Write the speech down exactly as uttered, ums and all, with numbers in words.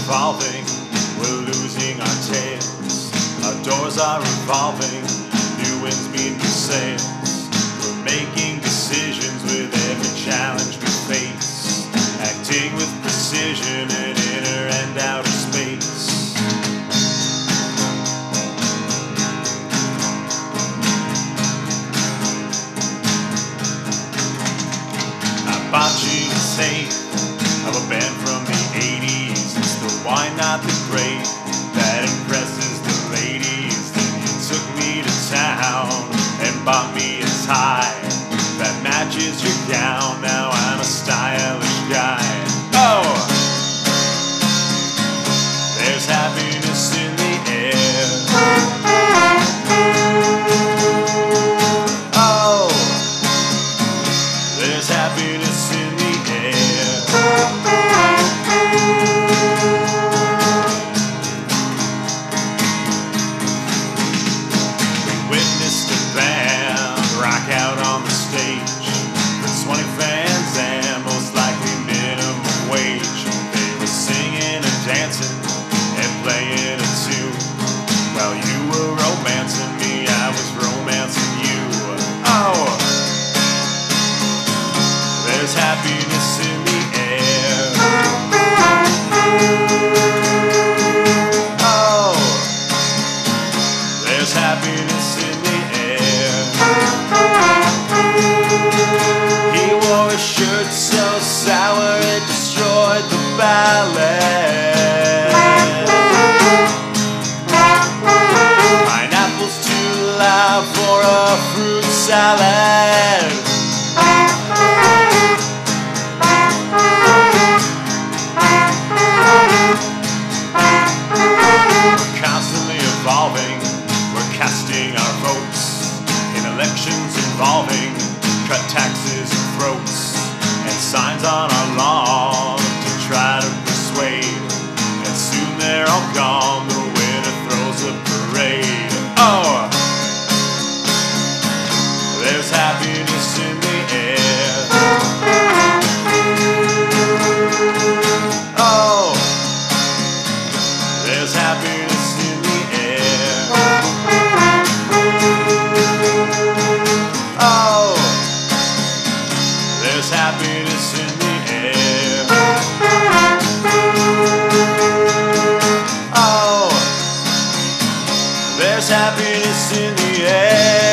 revolving, we're losing our tails. Our doors are revolving, new winds mean new sails. We're making decisions with every challenge we face, acting with precision in inner and outer space. I bought you the tape of a band from the eighties. It's the wine, not the grape, that impresses the ladies. Then you took me to town and bought me a tie that matches your gown. Now I'm a stylish guy. Oh! There's happiness in the air. Oh! There's happiness in the air. We witnessed a band rock out on the stage for twenty fans and most likely minimum wage. They were singing and dancing and playing a tune. While you were romancing me, I was romancing you. Oh! There's happiness in the air. Oh, there's happiness in the air. He wore a shirt so sour it destroyed the ballet. Pineapples too loud for a fruit salad. We're casting our votes in elections involving cut taxes and throats and signs on our lawn to try to persuade. And soon they're all gone, the winner throws a parade. Oh! There's happiness in the air. Oh! There's happiness in the air. Oh, there's happiness in the air. Oh, there's happiness in the air.